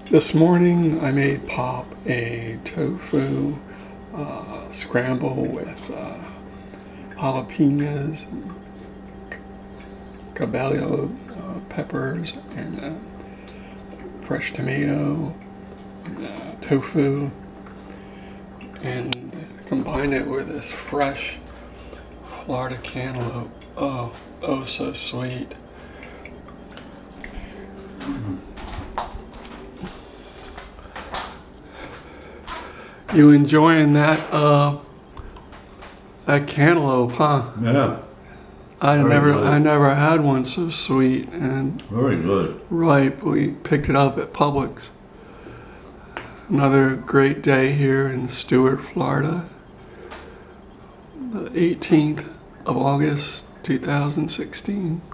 This morning I made Pop a tofu scramble with jalapenos, cauliflower peppers, and fresh tomato, and tofu, and combine it with this fresh Florida cantaloupe. Oh, oh, so sweet. You enjoying that cantaloupe, huh? Yeah. I never had one so sweet and Very good. ripe. We picked it up at Publix. Another great day here in Stuart, Florida. The 18th of August, 2016.